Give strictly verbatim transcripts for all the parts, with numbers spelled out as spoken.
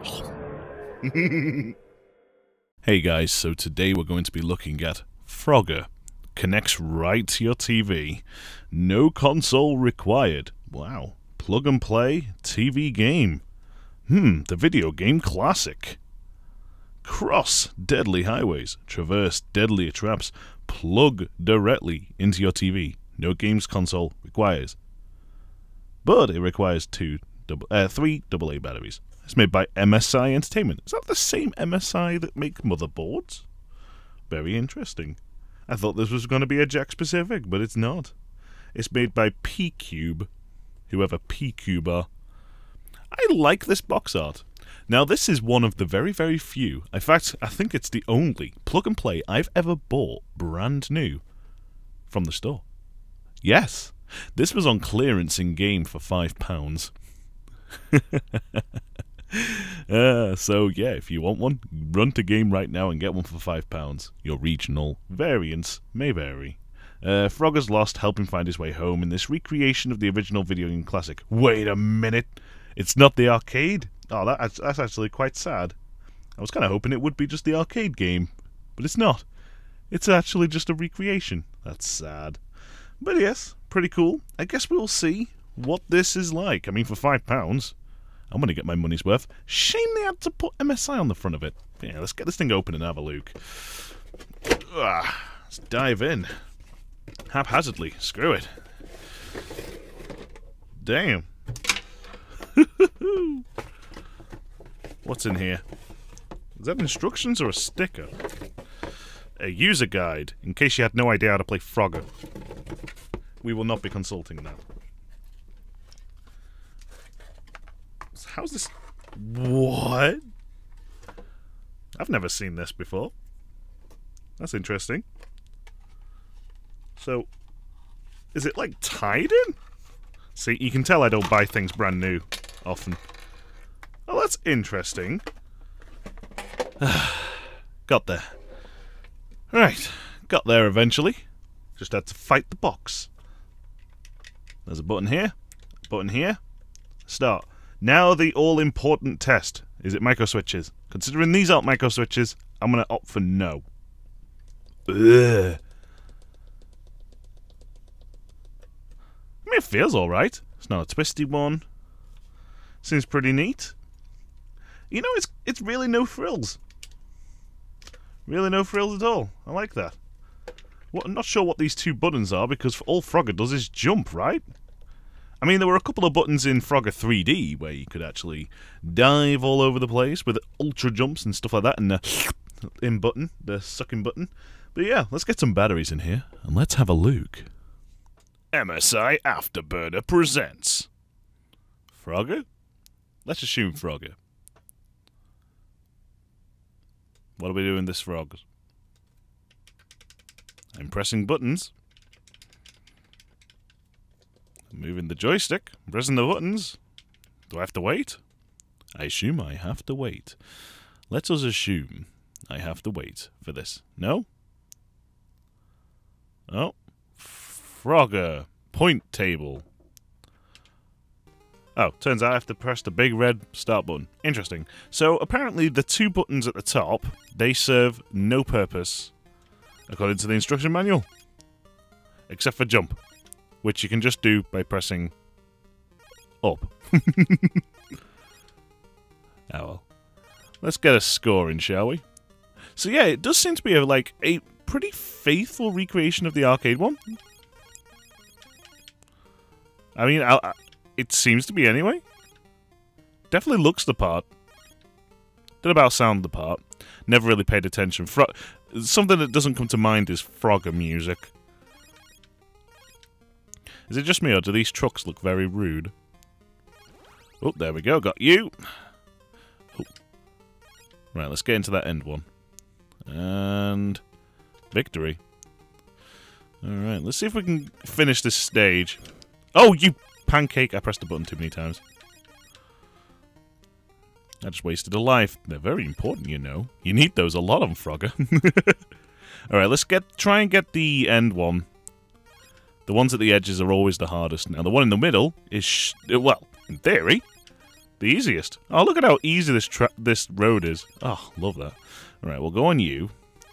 Hey guys, so today we're going to be looking at Frogger. Connects right to your T V. No console required. Wow. Plug and play T V game. Hmm, the video game classic. Cross deadly highways. Traverse deadly traps. Plug directly into your T V. No games console requires. But it requires two, double, uh, three double A batteries. It's made by M S I Entertainment. Is that the same M S I that make motherboards? Very interesting. I thought this was going to be a Jack specific, but it's not. It's made by P-Cube, whoever P-Cube are. I like this box art. Now, this is one of the very, very few, in fact, I think it's the only plug and play I've ever bought brand new from the store. Yes, this was on clearance in game for five pounds. Uh, so yeah, if you want one, run to game right now and get one for five pounds. Your regional variants may vary. Uh, Frogger's lost, help him find his way home in this recreation of the original video game classic. Wait a minute, it's not the arcade? Oh, that, that's actually quite sad. I was kind of hoping it would be just the arcade game, but it's not. It's actually just a recreation. That's sad. But yes, pretty cool. I guess we'll see what this is like. I mean, for five pounds... I'm going to get my money's worth. Shame they had to put M S I on the front of it. Yeah, let's get this thing open and have a look. Ugh, let's dive in. Haphazardly. Screw it. Damn. What's in here? Is that instructions or a sticker? A user guide, in case you had no idea how to play Frogger. We will not be consulting that. How's this? What? I've never seen this before. That's interesting. So, is it like tied in? See, you can tell I don't buy things brand new often. Oh, that's interesting. Got there. Right, got there eventually. Just had to fight the box. There's a button here, a button here. Start. Now the all-important test. Is it micro switches? Considering these aren't micro switches, I'm going to opt for no. Ugh. I mean, it feels alright. It's not a twisty one. Seems pretty neat. You know, it's it's really no frills. Really no frills at all. I like that. What, I'm not sure what these two buttons are, because all Frogger does is jump, right? I mean, there were a couple of buttons in Frogger three D where you could actually dive all over the place with ultra jumps and stuff like that, and the in button, the sucking button. But yeah, let's get some batteries in here, and let's have a look. M S I Afterburner presents Frogger? Let's assume Frogger. What are we doing this Frogger? I'm pressing buttons. Moving the joystick, pressing the buttons. Do I have to wait? I assume I have to wait. Let us assume I have to wait for this. No? Oh. Frogger. Point table. Oh, turns out I have to press the big red start button. Interesting. So, apparently the two buttons at the top, they serve no purpose, according to the instruction manual. Except for jump. Which you can just do by pressing up. Oh well. Let's get a scoring, shall we? So yeah, it does seem to be a, like a pretty faithful recreation of the arcade one. I mean, I, I, it seems to be anyway. Definitely looks the part. Don't know about sound the part. Never really paid attention. Fro Something that doesn't come to mind is Frogger music. Is it just me, or do these trucks look very rude? Oh, there we go. Got you. Oh. Right, let's get into that end one. And... victory. Alright, let's see if we can finish this stage. Oh, you pancake! I pressed the button too many times. I just wasted a life. They're very important, you know. You need those a lot on Frogger. Alright, let's get try and get the end one. The ones at the edges are always the hardest. Now, the one in the middle is, sh well, in theory, The easiest. Oh, look at how easy this tra this road is. Oh, love that. Alright, we'll go on you.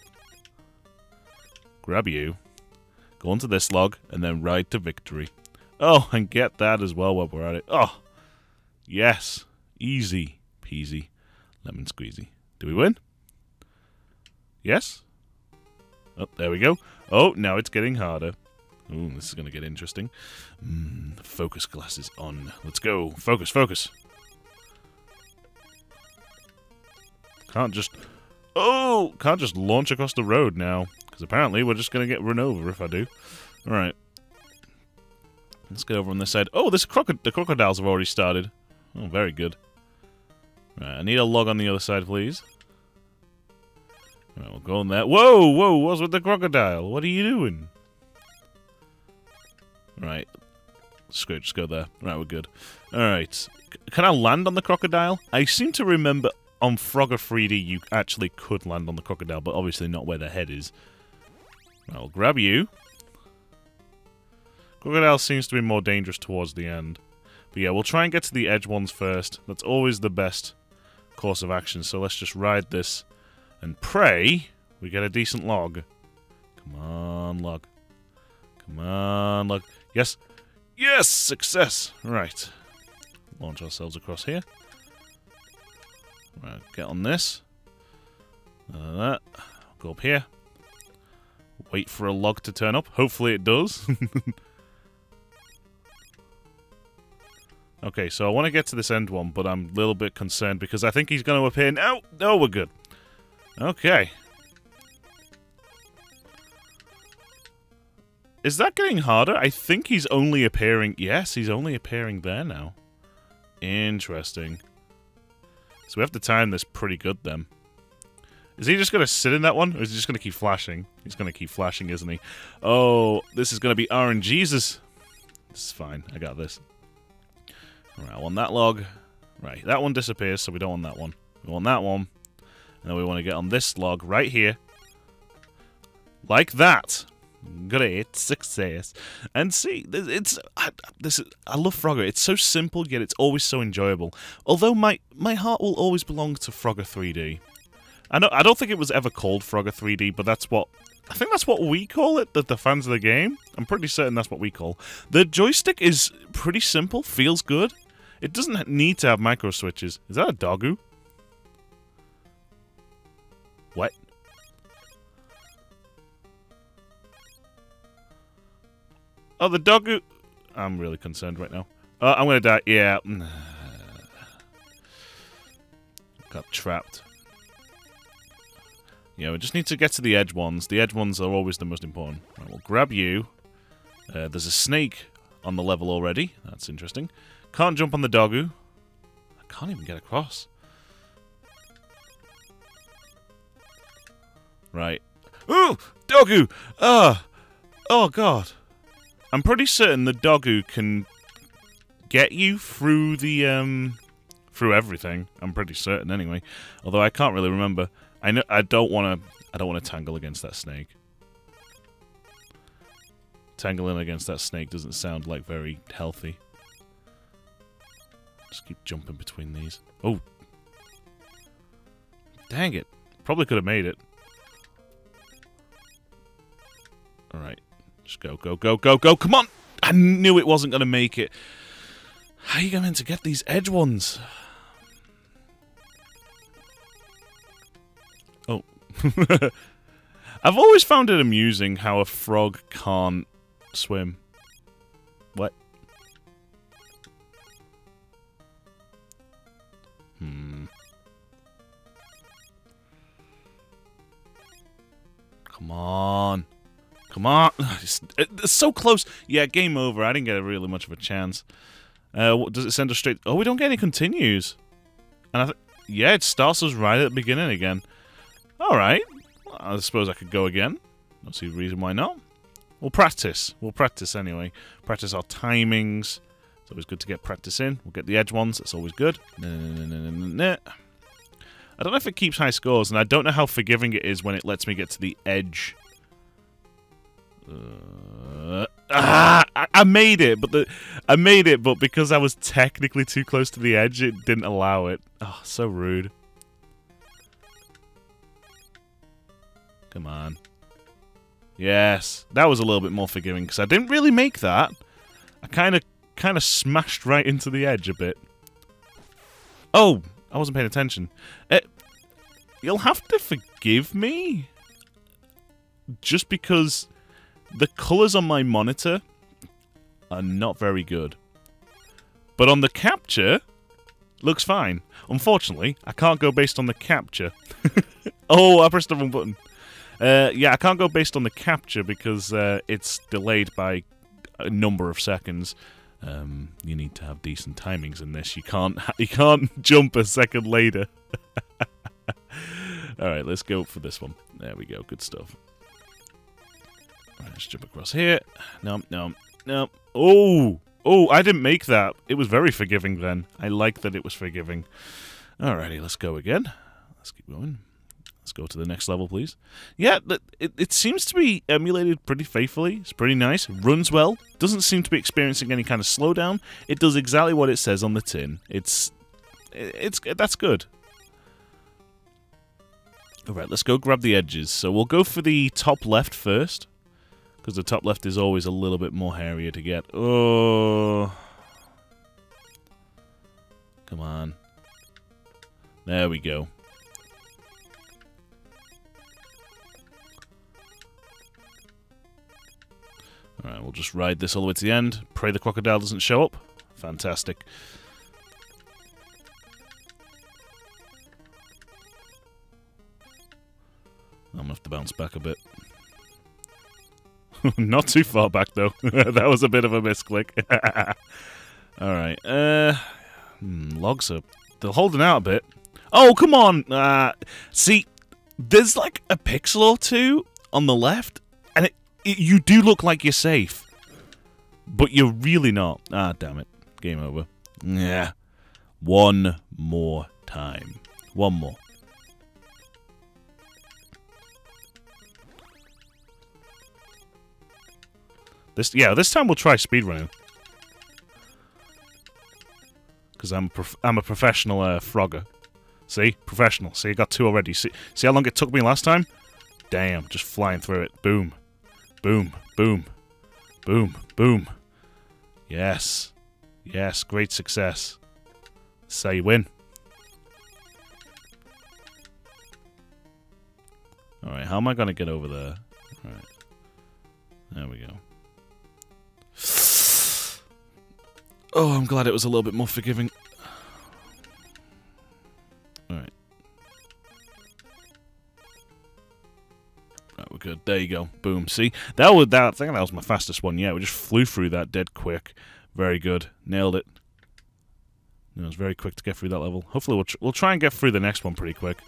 Grab you. Go onto this log, and then ride to victory. Oh, and get that as well while we're at it. Oh, yes. Easy peasy. Lemon squeezy. Do we win? Yes? Oh, there we go. Oh, now it's getting harder. Ooh, this is going to get interesting. Mm, focus glasses on. Let's go. Focus, focus. Can't just... Oh! Can't just launch across the road now. Because apparently we're just going to get run over if I do. Alright. Let's get over on this side. Oh, this croco the crocodiles have already started. Oh, very good. Right, I need a log on the other side, please. Alright, we'll go on there. Whoa! Whoa! What's with the crocodile? What are you doing? Right. Screw it, just go there. Right, we're good. Alright. C can I land on the crocodile? I seem to remember on Frogger three D you actually could land on the crocodile, but obviously not where the head is. Right, I'll grab you. Crocodile seems to be more dangerous towards the end. But yeah, we'll try and get to the edge ones first. That's always the best course of action. So let's just ride this and pray we get a decent log. Come on, log. Come on, log. Yes. Yes! Success! Right. Launch ourselves across here. Right, get on this. Uh, that. Go up here. Wait for a log to turn up. Hopefully it does. Okay, so I want to get to this end one, but I'm a little bit concerned because I think he's going to appear now. No, we're good. Okay. Is that getting harder? I think he's only appearing... Yes, he's only appearing there now. Interesting. So we have to time this pretty good then. Is he just going to sit in that one? Or is he just going to keep flashing? He's going to keep flashing, isn't he? Oh, this is going to be R N G's. This is fine. I got this. Alright, I want that log. Right, that one disappears, so we don't want that one. We want that one. And then we want to get on this log right here. Like that. Great success. And see, it's I, this is, I love Frogger. It's so simple, yet it's always so enjoyable. Although my my heart will always belong to Frogger three D. I know I don't think it was ever called Frogger three D, but that's what I think that's what we call it. The, the fans of the game. I'm pretty certain that's what we call. The joystick is pretty simple. Feels good. It doesn't need to have micro switches. Is that a doggo? What? Oh, the doggo... I'm really concerned right now. Uh, I'm gonna die. Yeah. Got trapped. Yeah, we just need to get to the edge ones. The edge ones are always the most important. Right, we'll grab you. Uh, there's a snake on the level already. That's interesting. Can't jump on the doggo. I can't even get across. Right. Ooh! Doggo! Ah! Oh, God. I'm pretty certain the doggo can get you through the, um... through everything. I'm pretty certain, anyway. Although I can't really remember. I know I don't want to... I don't want to tangle against that snake. Tangling against that snake doesn't sound like very healthy. Just keep jumping between these. Oh. Dang it. Probably could have made it. Alright. Just go, go, go, go, go. Come on! I knew it wasn't going to make it. How are you going to get these edge ones? Oh. I've always found it amusing how a frog can't swim. What? Hmm. Come on. Come on. It's, it's so close. Yeah, game over. I didn't get really much of a chance. Uh, what, does it send us straight? Oh, we don't get any continues. And I th yeah, it starts us right at the beginning again. Alright. Well, I suppose I could go again. Don't see a reason why not. We'll practice. We'll practice anyway. Practice our timings. It's always good to get practice in. We'll get the edge ones. That's always good. Nah, nah, nah, nah, nah. I don't know if it keeps high scores, and I don't know how forgiving it is when it lets me get to the edge. Uh, Ah, I, I made it, but the I made it, but because I was technically too close to the edge, it didn't allow it. Oh, so rude. Come on. Yes, that was a little bit more forgiving because I didn't really make that. I kind of, kind of smashed right into the edge a bit. Oh, I wasn't paying attention. Uh, you'll have to forgive me, just because the colours on my monitor are not very good. But on the capture, looks fine. Unfortunately, I can't go based on the capture. Oh, I pressed the wrong button. Uh, yeah, I can't go based on the capture because uh, it's delayed by a number of seconds. Um, you need to have decent timings in this. You can't you can't jump a second later. All right, let's go for this one. There we go. Good stuff. All right, let's jump across here. No, no, no. Oh, oh! I didn't make that. It was very forgiving then. I like that it was forgiving. Alrighty, let's go again. Let's keep going. Let's go to the next level, please. Yeah, it, it seems to be emulated pretty faithfully. It's pretty nice. Runs well. Doesn't seem to be experiencing any kind of slowdown. It does exactly what it says on the tin. It's... it's that's good. Alright, let's go grab the edges. So we'll go for the top left first, because the top left is always a little bit more hairier to get. Oh... Come on. There we go. Alright, we'll just ride this all the way to the end. Pray the crocodile doesn't show up. Fantastic. I'm gonna have to bounce back a bit. Not too far back, though. That was a bit of a misclick. Alright, uh... Hmm, logs are... They're holding out a bit. Oh, come on! Uh, see, there's like a pixel or two on the left, and it, it, you do look like you're safe. But you're really not. Ah, damn it. Game over. Yeah. One more time. One more. This, yeah, this time we'll try speedrunning. Because I'm, prof I'm a professional uh, frogger. See? Professional. See, I got two already. See, see how long it took me last time? Damn, just flying through it. Boom. Boom. Boom. Boom. Boom. Yes. Yes, great success. So you win. Alright, how am I going to get over there? Alright. There we go. Oh, I'm glad it was a little bit more forgiving. Alright. Right, we're good. There you go. Boom. See? That was that. I think that was my fastest one. Yeah, we just flew through that dead quick. Very good. Nailed it. It was very quick to get through that level. Hopefully we'll, tr we'll try and get through the next one pretty quick.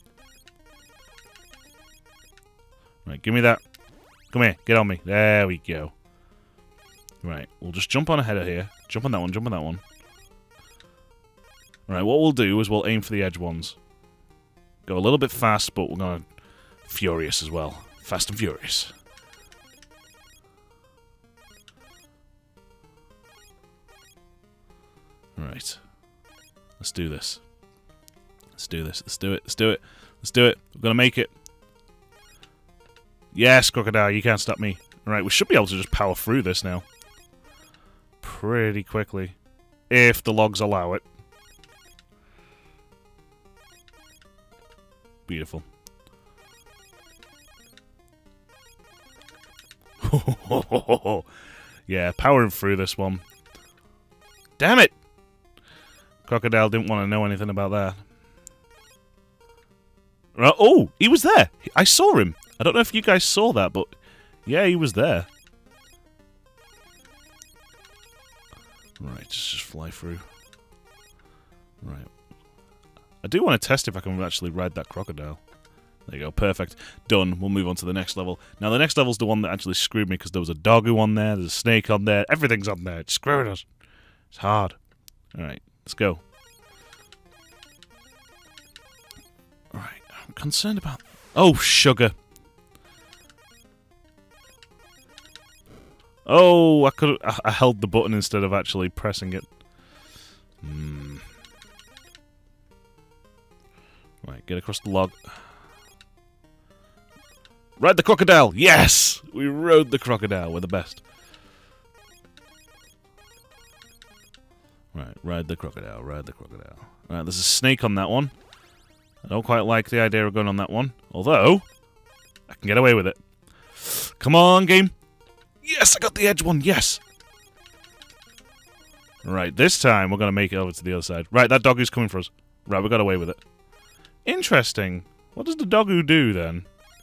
Right, give me that. Come here. Get on me. There we go. Right, we'll just jump on ahead of here. Jump on that one, jump on that one. Right, what we'll do is we'll aim for the edge ones. Go a little bit fast, but we're going to... Furious as well. Fast and furious. Right. Let's do this. Let's do this. Let's do it. Let's do it. Let's do it. We're going to make it. Yes, crocodile, you can't stop me. Alright, we should be able to just power through this now. Pretty quickly. If the logs allow it. Beautiful. Yeah, powering through this one. Damn it! Crocodile didn't want to know anything about that. Right, oh, he was there! I saw him! I don't know if you guys saw that, but... Yeah, he was there. Right, just, just fly through. Right. I do want to test if I can actually ride that crocodile. There you go, perfect. Done. We'll move on to the next level. Now, the next level's the one that actually screwed me because there was a doggo on there, there's a snake on there, everything's on there. It's screwing us. It's hard. Alright, let's go. Alright, I'm concerned about... Oh, sugar. Oh, I could I held the button instead of actually pressing it. Hmm. Right, get across the log. Ride the crocodile! Yes! We rode the crocodile. We're the best. Right, ride the crocodile, ride the crocodile. Right, there's a snake on that one. I don't quite like the idea of going on that one. Although, I can get away with it. Come on, game. Yes, I got the edge one, yes! Right, this time we're going to make it over to the other side. Right, that doggo's coming for us. Right, we got away with it. Interesting. What does the doggo do, then?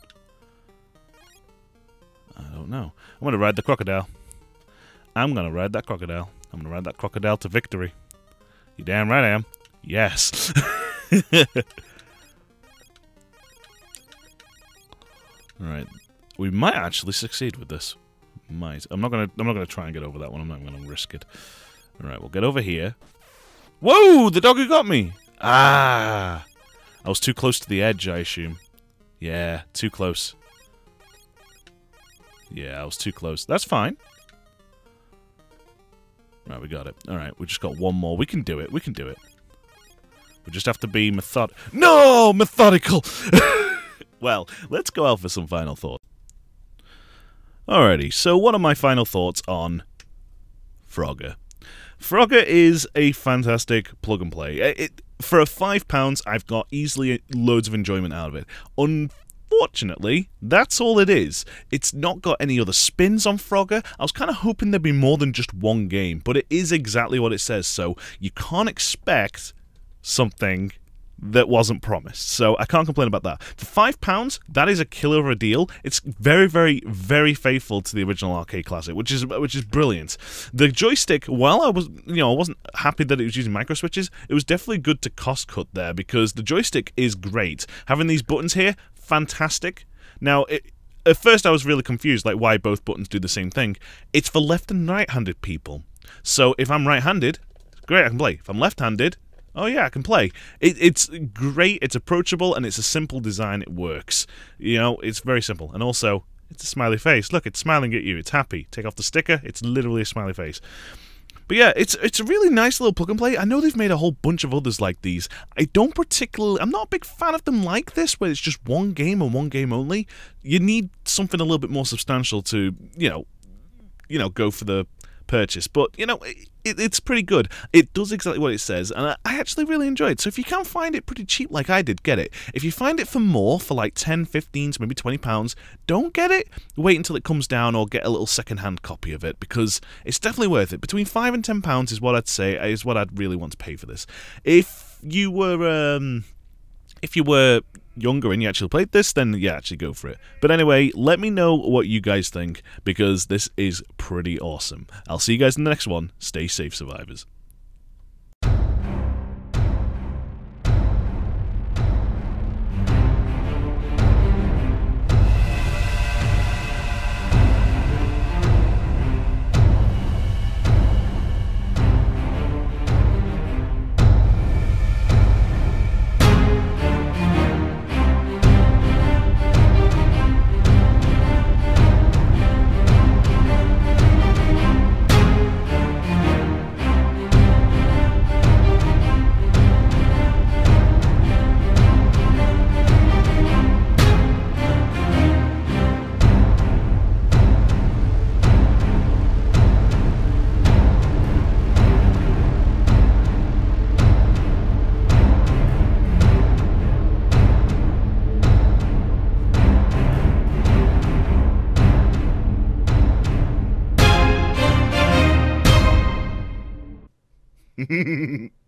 I don't know. I'm going to ride the crocodile. I'm going to ride that crocodile. I'm going to ride that crocodile to victory. You damn right I am. Yes. Alright. We might actually succeed with this. Might. I'm not going to I'm not going to try and get over that one. I'm not going to risk it. Alright, we'll get over here. Whoa! The doggo got me! Ah! I was too close to the edge, I assume. Yeah, too close. Yeah, I was too close. That's fine. Right, we got it. Alright, we just got one more. We can do it. We can do it. We just have to be method- No! Methodical! Well, let's go out for some final thoughts. Alrighty, so what are my final thoughts on Frogger? Frogger is a fantastic plug-and-play. It, it, for a five pounds, I've got easily loads of enjoyment out of it. Unfortunately, that's all it is. It's not got any other spins on Frogger. I was kind of hoping there'd be more than just one game, but it is exactly what it says, so you can't expect something that wasn't promised. So I can't complain about that. For five pounds, that is a killer of a deal. It's very, very, very faithful to the original arcade classic, which is which is brilliant. The joystick, while I was, you know, I wasn't happy that it was using micro switches, it was definitely good to cost cut there because the joystick is great. Having these buttons here, fantastic. Now, it, at first I was really confused, like why both buttons do the same thing. It's for left and right-handed people. So if I'm right-handed, great, I can play. If I'm left-handed, oh yeah, I can play. It, it's great, it's approachable, and it's a simple design. It works. You know, it's very simple. And also, it's a smiley face. Look, it's smiling at you. It's happy. Take off the sticker. It's literally a smiley face. But yeah, it's it's a really nice little plug and play. I know they've made a whole bunch of others like these. I don't particularly... I'm not a big fan of them like this, where it's just one game and one game only. You need something a little bit more substantial to, you know, you know, go for the purchase. But, you know... It, It, it's pretty good. It does exactly what it says, and I, I actually really enjoy it. So if you can find it pretty cheap like I did, get it. If you find it for more, for like ten, fifteen, to maybe twenty pounds, don't get it. Wait until it comes down or get a little second-hand copy of it, because it's definitely worth it. Between five and ten pounds is what I'd say, is what I'd really want to pay for this. If you were... Um, If you were younger and you actually played this, then yeah, actually go for it. But anyway, let me know what you guys think, because this is pretty awesome. I'll see you guys in the next one. Stay safe, survivors. Hehehehe